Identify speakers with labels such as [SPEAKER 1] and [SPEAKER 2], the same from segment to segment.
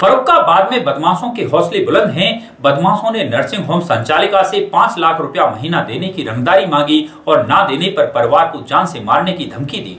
[SPEAKER 1] फर्रुखाबाद में बदमाशों के हौसले बुलंद हैं। बदमाशों ने नर्सिंग होम संचालिका से 5 लाख रुपया महीना देने की रंगदारी मांगी और ना देने पर परिवार को जान से मारने की धमकी दी।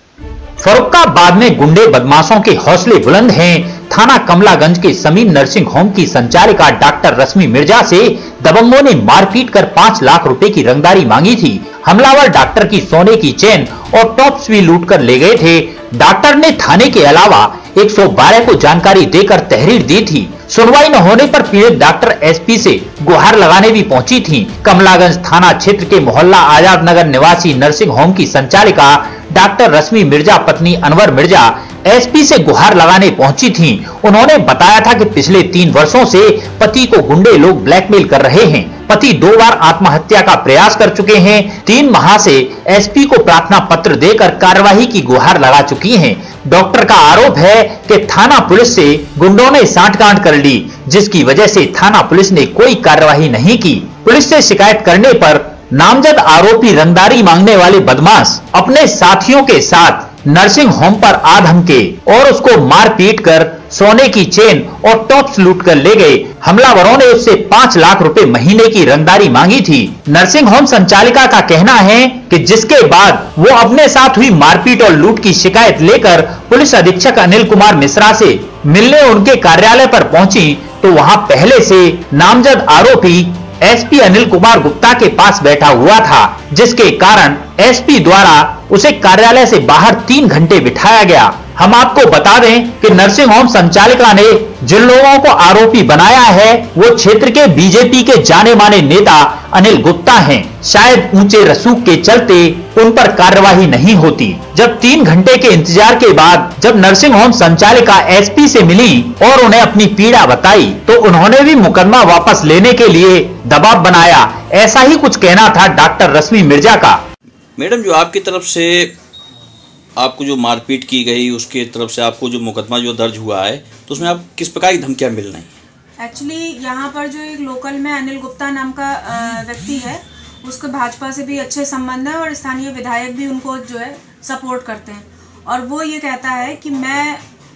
[SPEAKER 2] फर्रुखाबाद में गुंडे बदमाशों के हौसले बुलंद हैं। थाना कमलागंज के समीर नर्सिंग होम की संचालिका डॉक्टर रश्मि मिर्जा से दबंगों ने मारपीट कर 5 लाख रुपए की रंगदारी मांगी थी। हमलावर डॉक्टर की सोने की चेन और टॉप्स भी लूट कर ले गए थे। डॉक्टर ने थाने के अलावा 112 को जानकारी देकर तहरीर दी थी। सुनवाई न होने पर पीड़ित डॉक्टर एसपी से गुहार लगाने भी पहुंची थी। कमलागंज थाना क्षेत्र के मोहल्ला आजाद नगर निवासी नर्सिंग होम की संचालिका डॉक्टर रश्मि मिर्जा पत्नी अनवर मिर्जा एसपी से गुहार लगाने पहुंची थी। उन्होंने बताया था कि पिछले 3 वर्षों से पति को गुंडे लोग ब्लैकमेल कर रहे हैं। पति 2 बार आत्महत्या का प्रयास कर चुके हैं। 3 माह से एसपी को प्रार्थना पत्र देकर कार्यवाही की गुहार लगा चुकी हैं। डॉक्टर का आरोप है कि थाना पुलिस से गुंडों ने सांठगांठ कर ली, जिसकी वजह से थाना पुलिस ने कोई कार्यवाही नहीं की। पुलिस से शिकायत करने पर नामजद आरोपी रंगदारी मांगने वाले बदमाश अपने साथियों के साथ नर्सिंग होम पर आ धमके और उसको मार पीट कर सोने की चेन और टॉप्स लूट कर ले गए। हमलावरों ने उससे 5 लाख रुपए महीने की रंगदारी मांगी थी। नर्सिंग होम संचालिका का कहना है कि जिसके बाद वो अपने साथ हुई मारपीट और लूट की शिकायत लेकर पुलिस अधीक्षक अनिल कुमार मिश्रा से मिलने उनके कार्यालय पर पहुंची तो वहां पहले से नामजद आरोपी एसपी अनिल कुमार गुप्ता के पास बैठा हुआ था, जिसके कारण एसपी द्वारा उसे कार्यालय से बाहर 3 घंटे बिठाया गया। हम आपको बता दें कि नर्सिंग होम संचालिका ने जिन लोगों को आरोपी बनाया है वो क्षेत्र के बीजेपी के जाने माने नेता अनिल गुप्ता हैं। शायद ऊंचे रसूख के चलते उन पर कार्यवाही नहीं होती। जब 3 घंटे के इंतजार के बाद जब नर्सिंग होम संचालिका एसपी से मिली और उन्हें अपनी पीड़ा बताई तो उन्होंने भी मुकदमा वापस लेने के लिए दबाव बनाया। ऐसा ही कुछ कहना था डॉक्टर रश्मि मिर्जा का।
[SPEAKER 3] मैडम, जो आपकी तरफ से आपको जो मारपीट की गई, उसके तरफ से आपको जो मुकदमा जो दर्ज हुआ है, तो उसमें आप किस प्रकार की धमकियां मिल रही हैं?
[SPEAKER 4] एक्चुअली यहाँ पर जो एक लोकल में अनिल गुप्ता नाम का व्यक्ति है, उसके भाजपा से भी अच्छे संबंध है और स्थानीय विधायक भी उनको जो है सपोर्ट करते हैं। और वो ये कहता है कि मैं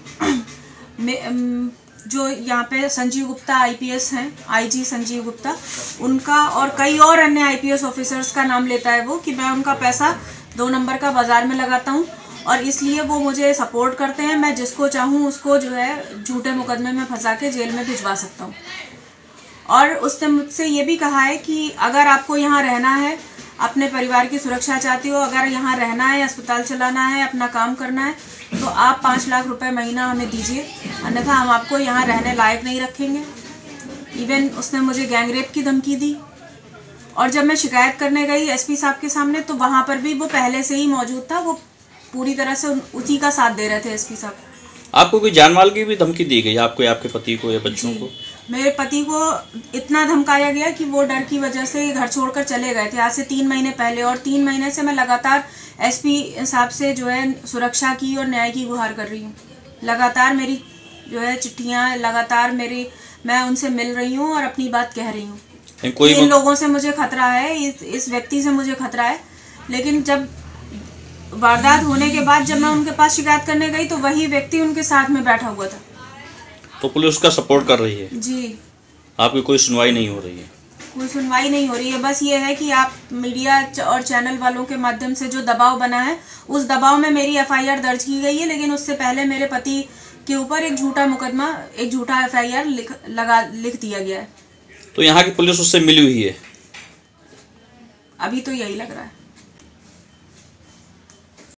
[SPEAKER 4] जो यहाँ पे संजीव गुप्ता आईपीएस हैं, आईजी संजीव गुप्ता, उनका और कई और अन्य आईपीएस ऑफिसर्स का नाम लेता है वो, कि मैं उनका पैसा 2 नंबर का बाजार में लगाता हूँ और इसलिए वो मुझे सपोर्ट करते हैं। मैं जिसको चाहूँ उसको जो है झूठे मुकदमे में फंसा के जेल में भिजवा सकता हूँ। और उसने मुझसे ये भी कहा है कि अगर आपको यहाँ रहना है, अपने परिवार की सुरक्षा चाहती हो, अगर यहाँ रहना है, अस्पताल चलाना है, अपना काम करना है, तो आप 5 लाख रुपए महीना हमें दीजिए, अन्यथा हम आपको यहाँ रहने लायक नहीं रखेंगे। इवन उसने मुझे गैंगरेप की धमकी दी। और जब मैं शिकायत करने गई एसपी साहब के सामने तो वहाँ पर भी वो पहले से ही मौजूद था। वो पूरी तरह से उसी का साथ दे रहे थे एसपी साहब।
[SPEAKER 3] आपको कोई जानमाल की भी धमकी दी गई आपको, या आपके पति को या बच्चों को?
[SPEAKER 4] मेरे पति को इतना धमकाया गया कि वो डर की वजह से घर छोड़कर चले गए थे आज से 3 महीने पहले। और 3 महीने से मैं लगातार एसपी साहब से जो है सुरक्षा की और न्याय की गुहार कर रही हूँ। लगातार मेरी जो है चिट्ठियाँ, लगातार मैं उनसे मिल रही हूँ और अपनी बात कह रही हूँ। इन लोगों से मुझे खतरा है, इस व्यक्ति से मुझे खतरा है। लेकिन जब वारदात होने के बाद जब मैं उनके पास शिकायत करने गई तो वही व्यक्ति उनके साथ में बैठा हुआ था।
[SPEAKER 3] तो पुलिस उसका सपोर्ट कर रही है?
[SPEAKER 4] जी।
[SPEAKER 3] आपकी कोई सुनवाई नहीं हो रही है?
[SPEAKER 4] कोई सुनवाई नहीं हो रही है। बस ये है कि आप मीडिया और चैनल वालों के माध्यम से जो दबाव बना है, उस दबाव में मेरी एफआईआर दर्ज की गई है। लेकिन उससे पहले मेरे पति के ऊपर एक झूठा मुकदमा, एक झूठा एफआईआर लिख दिया गया है।
[SPEAKER 3] तो यहाँ की पुलिस उससे मिली हुई है?
[SPEAKER 4] अभी तो यही लग रहा है।